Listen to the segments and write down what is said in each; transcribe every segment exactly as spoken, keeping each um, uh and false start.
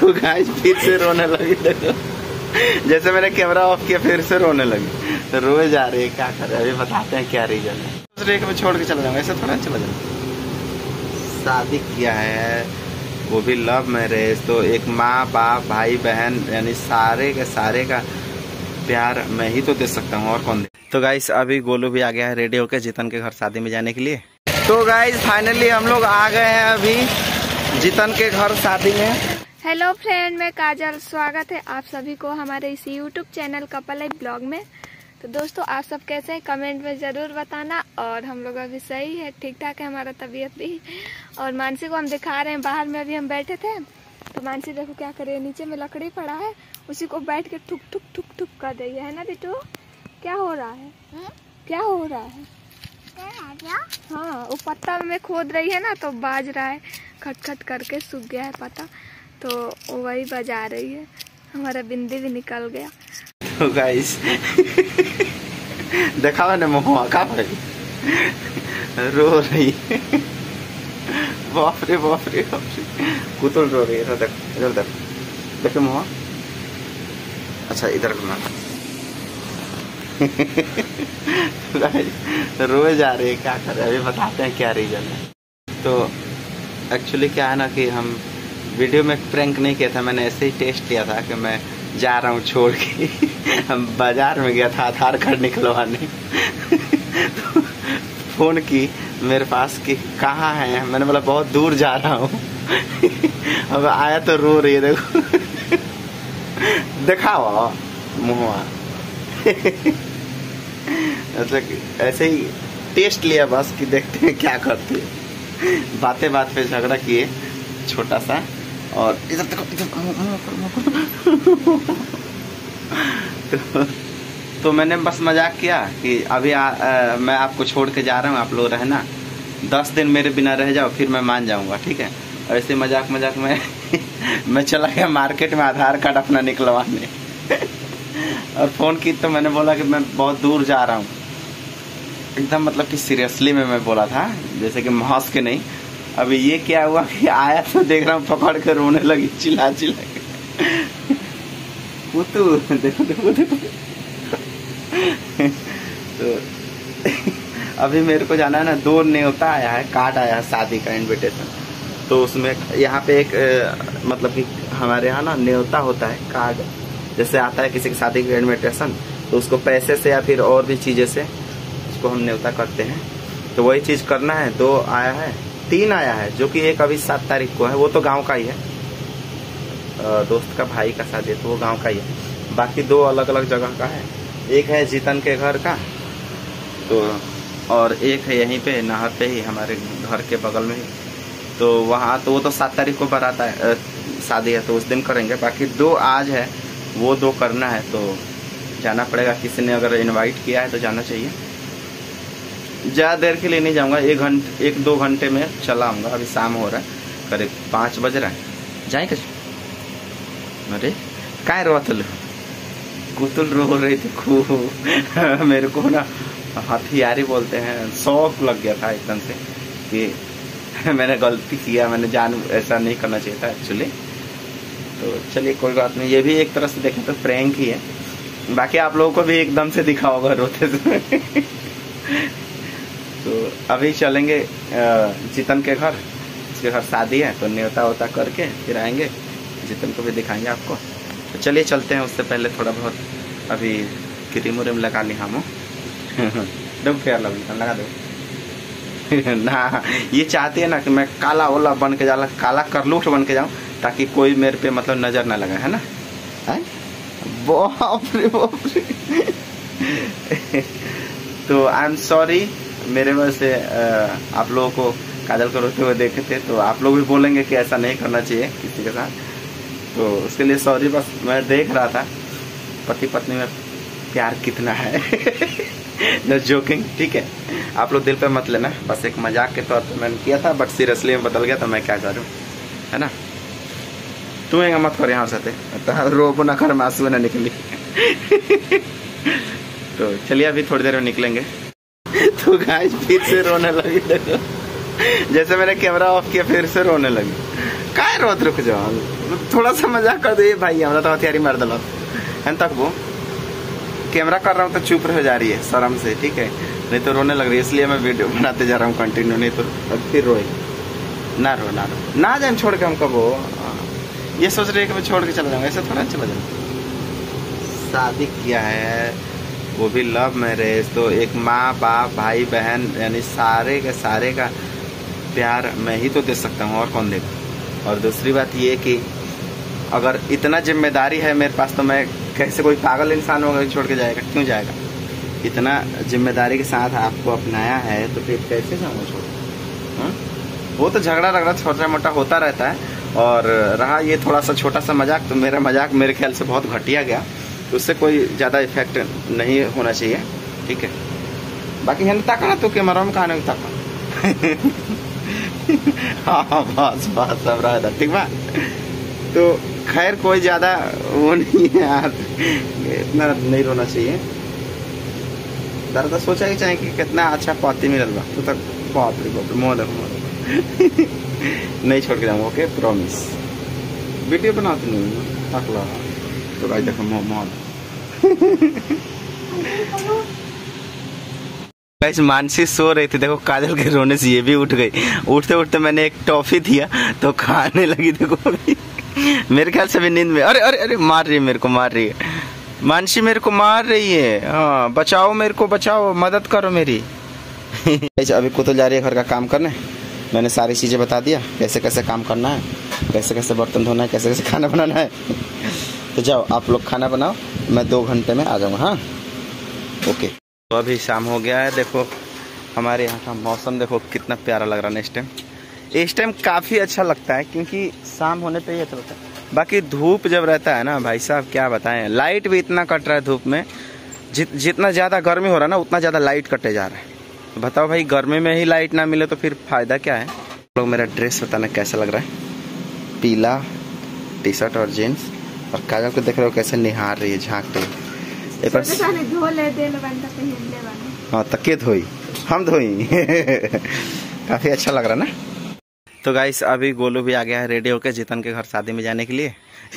तो गाइस फिर से रोने लगी। देखो जैसे मैंने कैमरा ऑफ किया फिर से रोने लगी। तो रोए जा रही है, क्या कर रहे हैं अभी बताते हैं क्या रीजन है। दूसरे को छोड़ के चला जाऊंगा, ऐसे थोड़ा चला जाऊंगा। शादी किया है वो भी लव मैरिज, तो एक माँ बाप भाई बहन यानी सारे के सारे का प्यार मैं ही तो दे सकता हूँ, और कौन दे। तो गाइस अभी गोलू भी आ गया है रेडी होकर जितन के घर शादी में जाने के लिए। तो गाइस फाइनली हम लोग आ गए हैं अभी जितन के घर शादी में। हेलो फ्रेंड, मैं काजल, स्वागत है आप सभी को हमारे इस YouTube channel couple life blog में। तो दोस्तों आप सब कैसे हैं कमेंट में ज़रूर बताना। और हम लोग अभी सही है, ठीक ठाक है हमारा तबीयत भी। और मानसी को हम दिखा रहे हैं, बाहर में अभी हम बैठे थे तो मानसी देखो क्या कर रही है, नीचे में लकड़ी पड़ा है उसी को बैठ के ठुक ठुक ठुक ठुक कर रही है ना बिट्टू। क्या हो रहा है हुँ? क्या हो रहा है क्या? हाँ वो पत्ता में खोद रही है ना तो बाज रहा है, खटखट करके सूख गया है पत्ता, तो वही बजा रही है। हमारा बिंदी भी निकल गया। तो गाइस देखा मैंने मुँह का रो रही है। बाप रे बाप रे बाप रे, कुतुल रो रही है। देख इधर देख, देखे मुँह। अच्छा इधर घुमा। तो रोए जा रही है, क्या कर रहे हैं अभी बताते हैं क्या रीजन है। तो एक्चुअली क्या है ना कि हम वीडियो में प्रैंक नहीं किया था, मैंने ऐसे ही टेस्ट किया था कि मैं जा रहा हूँ छोड़ के। हम बाजार में गया था आधार कार्ड निकलवाने। तो फोन की मेरे पास कि कहाँ है, मैंने बोला बहुत दूर जा रहा हूँ। अब आया तो रो रही है, देखो दिखाओ मुँह। ऐसे ही टेस्ट लिया बस कि देखते हैं क्या करते हैं। बातें बात पे झगड़ा किए छोटा सा। और इधर देखो इधर तो, तो मैंने बस मजाक किया कि अभी आ, आ, मैं आपको छोड़ के जा रहा हूँ, आप लोग रहना, दस दिन मेरे बिना रह जाओ फिर मैं मान जाऊंगा, ठीक है। और ऐसे मजाक मजाक में मैं चला गया मार्केट में आधार कार्ड अपना निकलवाने। और फोन की तो मैंने बोला कि मैं बहुत दूर जा रहा हूँ, एकदम मतलब कि सीरियसली में मैं बोला था, जैसे कि हंस के नहीं। अभी ये क्या हुआ कि आया तो देख रहा हूँ पकड़ कर रोने लगी चिल्ला चिल्ला के। कुतू देखो देखो देखो। तो अभी मेरे को जाना है ना, दो न्योता आया है, कार्ड आया है शादी का इनविटेशन। तो उसमें यहाँ पे एक मतलब कि हमारे यहाँ ना न्योता होता है, कार्ड जैसे आता है किसी की शादी का इनविटेशन, तो उसको पैसे से या फिर और भी चीजें से उसको हम न्योता करते हैं। तो वही चीज करना है। दो आया है, तीन आया है, जो कि एक अभी सात तारीख को है, वो तो गांव का ही है, दोस्त का भाई का शादी है तो वो गांव का ही है। बाकी दो अलग अलग जगह का है, एक है जितन के घर का, तो और एक है यहीं पे नहर पे ही हमारे घर के बगल में ही। तो वहाँ तो वो तो सात तारीख को बारात है, शादी है तो उस दिन करेंगे। बाकी दो आज है, वो दो करना है तो जाना पड़ेगा। किसी ने अगर इनवाइट किया है तो जाना चाहिए। ज़्यादा देर के लिए नहीं जाऊंगा, एक घंटे एक दो घंटे में चला आऊँगा। अभी शाम हो रहा है, करीब पाँच बज रहा है, जाएंगे। अरे काय रोतल कुतुल रो रही थी खूब। मेरे को ना हथियारी बोलते हैं, शौक लग गया था एकदम से कि मैंने गलती किया, मैंने जान ऐसा नहीं करना चाहिए था एक्चुअली। तो चलिए कोई बात नहीं, ये भी एक तरह से देखें तो प्रैंक ही है। बाकी आप लोगों को भी एकदम से दिखा होगा रोते समय। तो अभी चलेंगे जितन के घर, उसके घर शादी है तो न्योता वोता करके फिर आएंगे, जितन को भी दिखाएंगे आपको। तो चलिए चलते हैं। उससे पहले थोड़ा बहुत अभी क्रीम व्रीम लगा ली हम। दो फेयर लगा दो ना। ये चाहती है ना कि मैं काला ओला बन के जाला, काला करलूठ बन के जाऊं, ताकि कोई मेरे पे मतलब नजर ना लगा, है ना। बाप रे बाप रे। तो आई एम सॉरी, मेरे वजह से आप लोगों को काजल को रोते हुए देखे थे, तो आप लोग भी बोलेंगे कि ऐसा नहीं करना चाहिए किसी के साथ, तो उसके लिए सॉरी। बस मैं देख रहा था पति पत्नी में प्यार कितना है। जस्ट जोकिंग, ठीक है, आप लोग दिल पे मत लेना, बस एक मजाक के तौर पे मैंने किया था, बट सीरियसली में बदल गया तो मैं क्या करूं, है ना। तुम्हें मत कर यहाँ से रो ना कर, आंसू ना निकली। तो चलिए अभी थोड़ी देर में निकलेंगे। तो गाइस फिर से रोने लगी, देखो जैसे मैंने कैमरा ऑफ किया फिर से रोने लगी। काय रोत रुक जाओ, थोड़ा सा मजाक कर दे भाई, हमरा तो हथियारी मार दलो है तक वो कैमरा कर रहा हूँ तो चुप रह जा रही है शर्म से, ठीक है, नहीं तो रोने लग रही है, इसलिए मैं वीडियो बनाते जा रहा हूँ कंटिन्यू, नहीं तो फिर रोए। ना रो ना रो ना जाए छोड़ के हमको, वो ये सोच रहे हैं कि मैं छोड़ के चला जाऊँगा, ऐसे थोड़ा चला जाऊँ। शादी किया है वो भी लव मैरिज, तो एक माँ बाप भाई बहन यानी सारे के सारे का प्यार मैं ही तो दे सकता हूँ, और कौन देगा। और दूसरी बात ये कि अगर इतना जिम्मेदारी है मेरे पास तो मैं कैसे, कोई पागल इंसान होगा छोड़ के जाएगा, क्यों जाएगा। इतना जिम्मेदारी के साथ आपको अपनाया है तो फिर कैसे जाऊँगा छोड़। वो तो झगड़ा रगड़ा छोटा मोटा होता रहता है, और रहा ये थोड़ा सा छोटा सा मजाक, तो मेरा मजाक मेरे ख्याल से बहुत घटिया गया, तो उससे कोई ज़्यादा इफेक्ट नहीं होना चाहिए, ठीक है। बाकी है ताका ना तो कैमरा में कहा नहीं ताका। हाँ बस बस सब रहा, ठीक बा। तो खैर कोई ज़्यादा वो नहीं है यार, इतना नहीं रोना चाहिए। दर्द तो सोचा ही चाहिए कि कितना अच्छा पति मिलल बा, तो तक बाप रे बाप, मोह देखो मोह नहीं छोड़ के जाऊँगा, ओके प्रॉमिस। वीडियो बनाते नहीं तक लगा तो गाइस देखो मोह मोह। गाइस मानसी सो रही थी, देखो काजल के रोने से ये भी उठ गई। उठते उठते मैंने एक टॉफी दिया तो खाने लगी, देखो मेरे ख्याल से भी नींद में। अरे अरे अरे मार रही है मेरे को, मार रही है मानसी, मेरे को मार रही है। हाँ बचाओ मेरे को, बचाओ, मदद करो मेरी। अभी को तो जा रही है घर का काम करने, मैंने सारी चीजें बता दिया, कैसे कैसे काम करना है, कैसे कैसे बर्तन धोना है, कैसे कैसे खाना बनाना है। तो जाओ आप लोग खाना बनाओ, मैं दो घंटे में आ जाऊँगा। हाँ ओके। तो अभी शाम हो गया है, देखो हमारे यहाँ का मौसम देखो कितना प्यारा लग रहा है। इस टाइम इस टाइम काफ़ी अच्छा लगता है, क्योंकि शाम होने पे ही अच्छा लगता है। बाकी धूप जब रहता है ना भाई साहब, क्या बताएं, लाइट भी इतना कट रहा है धूप में। जित जितना ज़्यादा गर्मी हो रहा है ना, उतना ज़्यादा लाइट कटे जा रहा है। तो बताओ भाई, गर्मी में ही लाइट ना मिले तो फिर फ़ायदा क्या है। लोग मेरा ड्रेस बताना कैसा लग रहा है, पीला टी शर्ट और जीन्स, और काजल को देख रहे हो कैसे निहार रही है, झाँक रही है। हाँ तके धोई, हम धोई। काफ़ी अच्छा लग रहा ना। तो गाइस अभी गोलू भी आ गया है रेडी होकर जीतन के घर शादी में जाने के लिए।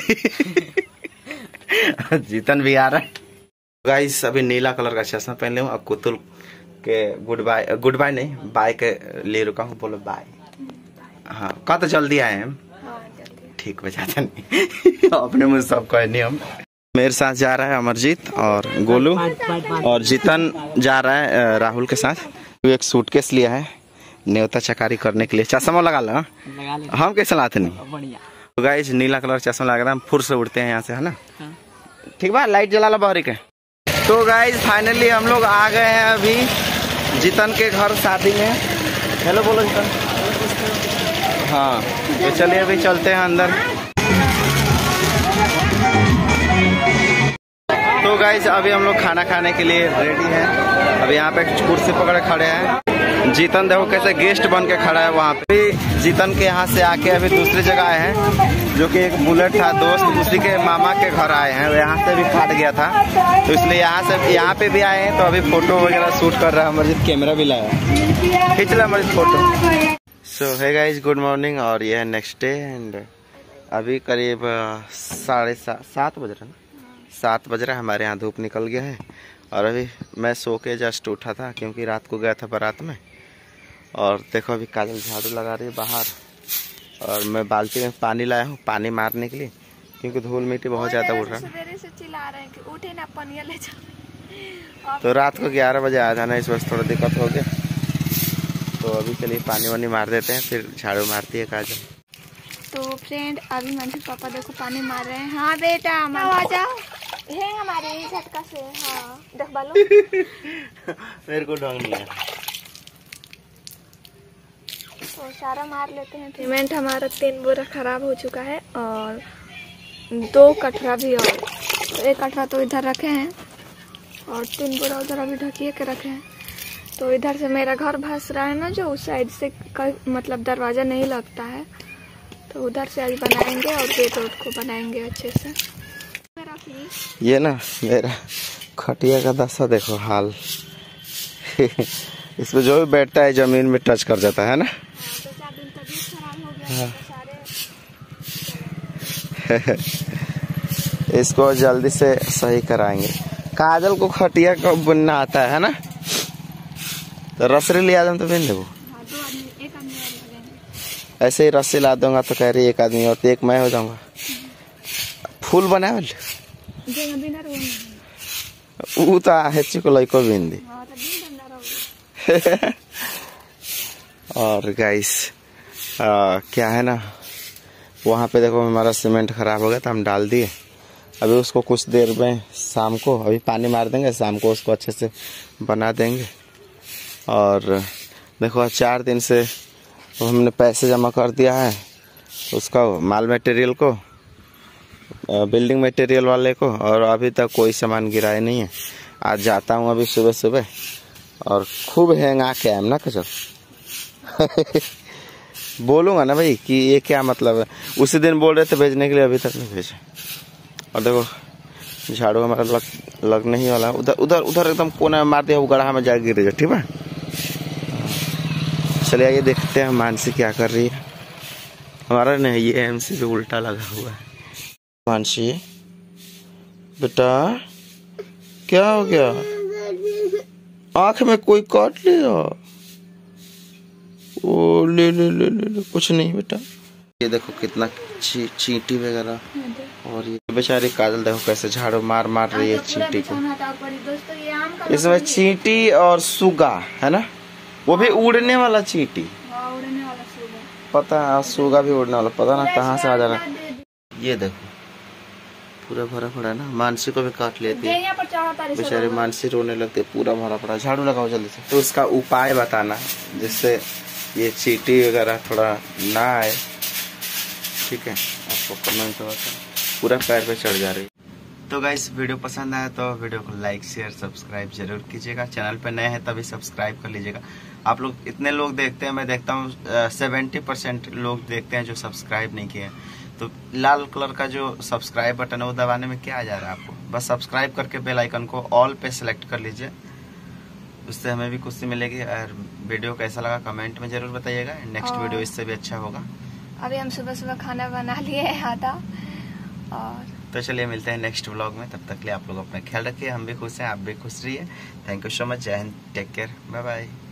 जीतन भी आ रहा है। गाइस अभी नीला कलर का चश्मा पहन ले हूँ, अब कुतुल के गुड बाय, गुड बाय नहीं बाय के लिए रुका हूँ, बोलो बाय। हाँ कहा तो जल्दी आए हम, ठीक बजाता नहीं। अपने मुझे सब कहने हम। मेरे साथ जा रहा है अमरजीत और गोलू, और जीतन जा रहा है राहुल के साथ। एक सूटकेस लिया है न्योता चकारी करने के लिए। चश्मा लगा लो, हम कैसे लाते नहीं। तो गाइस नीला कलर चश्मा लगा रहा है, हम फुर से उड़ते हैं यहाँ से, है ना। ठीक बा, लाइट जला लो बहरी के। तो गाइस फाइनली हम लोग आ गए हैं अभी जीतन के घर शादी में। हेलो बोलो जीतन। हाँ तो चलिए अभी चलते हैं अंदर। तो गाइस अभी हम लोग खाना खाने के लिए रेडी हैं। अभी यहाँ पे कुर्सी पकड़े खड़े हैं। जीतन देखो कैसे गेस्ट बन के खड़ा है वहाँ पे। जीतन के यहाँ से आके अभी दूसरी जगह आए हैं, जो कि एक बुलेट था दोस्त, दूसरी के मामा के घर आए हैं। यहाँ से भी फाट गया था, तो इसलिए यहाँ से यहाँ पे भी आए हैं। तो अभी फोटो वगैरह शूट कर रहा है। अमरजीत कैमरा भी लाया, खींच रहा अमरजीत फोटो। सो है गाइस गुड मॉर्निंग, और ये है नेक्स्ट डे। एंड अभी करीब साढ़े सात सात बज रहा है ना, सात बज रहा है। हमारे यहाँ धूप निकल गया है, और अभी मैं सो के जस्ट उठा था, क्योंकि रात को गया था बारात में। और देखो अभी काजल झाड़ू लगा रही है बाहर, और मैं बाल्टी में पानी लाया हूँ पानी मारने के लिए, क्योंकि धूल मिट्टी बहुत ज़्यादा उड़ रहा है। सवेरे से चिल्ला रहे हैं कि उठे ना पानी ले जाओ। तो रात को ग्यारह बजे आया था ना, इस वक्त थोड़ा दिक्कत हो गया। तो अभी चलिए पानी वानी मार देते हैं, फिर झाड़ू मारती है काजल। तो फ्रेंड अभी मम्मी पापा देखो पानी मार रहे हैं। हाँ बेटा आ जाओ, है हमारे झटका से। हाँ देख बालो। मेरे को ढंग नहीं है, तो सारा मार लेते हैं। सीमेंट हमारा तीन बोरा खराब हो चुका है, और दो कटरा भी, और एक कटरा तो इधर रखे हैं, और तीन बोरा उधर अभी ढकिए के रखे हैं। तो इधर से मेरा घर भस रहा है ना, जो उस साइड से मतलब दरवाजा नहीं लगता है, तो उधर से आज बनाएंगे और गेट वेट को बनाएंगे अच्छे से। ये ना मेरा खटिया का दशा देखो हाल। इसमें जो भी बैठता है जमीन में टच कर जाता है ना। तो चार दिन तबीयत खराब हो गया, तो सारे इसको जल्दी से सही कराएंगे। काजल को खटिया को बुनना आता है ना, तो रसरी लिया दूं तो बिन देबो। ऐसे ही रस्सी ला दूंगा तो कह रही एक आदमी और, तो एक मैं हो जाऊंगा। फूल बना वाले वो तो हेची को लइको बिन दी। और गाइस क्या है ना, वहाँ पे देखो हमारा सीमेंट खराब हो गया तो हम डाल दिए। अभी उसको कुछ देर में शाम को अभी पानी मार देंगे, शाम को उसको अच्छे से बना देंगे। और देखो चार दिन से हमने पैसे जमा कर दिया है उसका, माल मटेरियल को, बिल्डिंग मटेरियल वाले को, और अभी तक कोई सामान गिराया नहीं है। आज जाता हूँ अभी सुबह सुबह और खूब हैंग आके आए ना कचर। बोलूँगा ना भाई कि ये क्या मतलब है, उसी दिन बोल रहे थे भेजने के लिए, अभी तक नहीं भेजे। और देखो झाड़ू हमारा लग लगने ही वाला, उधर उधर उधर एकदम कोने में मार दिया, वो गड्ढा में जाके गिरेगा। ठीक है, चलिए आइए देखते हैं मानसी क्या कर रही है। हमारा नहीं, ये एमसी पे उल्टा लगा हुआ है। मानसी बेटा क्या हो गया, आंख में कोई काट लिया? ओ ले ले ले ले, ले। कुछ नहीं बेटा। ये देखो कितना ची, चींटी वगैरह, और ये बेचारी काजल देखो कैसे झाड़ू मार मार रही है चींटी को। इसमें चींटी और सुगा है ना, वो भी उड़ने वाला चींटी, पता है सुगा भी उड़ने वाला, पता ना कहाँ से आ जा रहा है। ये देखो पूरा भरा पड़ा है ना, मानसी को भी काट लेती है बेचारी, मानसी रोने लगती है, पूरा भरा पड़ा। झाड़ू लगाओ जल्दी से। तो उसका उपाय बताना जिससे ये चींटी वगैरह थोड़ा ना आए, ठीक है? आपको कमेंट तो बताना। पूरा पैर पे चढ़ जा रही है। तो गाइस वीडियो पसंद आया तो वीडियो को लाइक शेयर सब्सक्राइब जरूर कीजिएगा। चैनल पे नए हैं तभी सब्सक्राइब कर लीजिएगा। आप लोग इतने लोग देखते हैं, मैं देखता हूँ सेवेंटी परसेंट लोग देखते हैं जो सब्सक्राइब नहीं किए हैं। तो लाल कलर का जो सब्सक्राइब बटन है वो दबाने में क्या आ जा रहा है आपको, बस सब्सक्राइब करके बेल आइकन को ऑल पे सेलेक्ट कर लीजिए, उससे हमें भी खुशी मिलेगी। और वीडियो कैसा लगा कमेंट में जरूर बताइएगा, नेक्स्ट वीडियो इससे भी अच्छा होगा। अभी हम सुबह सुबह खाना बना लिए आधा, और तो चलिए मिलते हैं नेक्स्ट व्लॉग में। तब तक के लिए आप लोग अपना ख्याल रखिए, हम भी खुश हैं, आप भी खुश रहिए। थैंक यू सो मच, जय हिंद, टेक केयर, बाय बाय।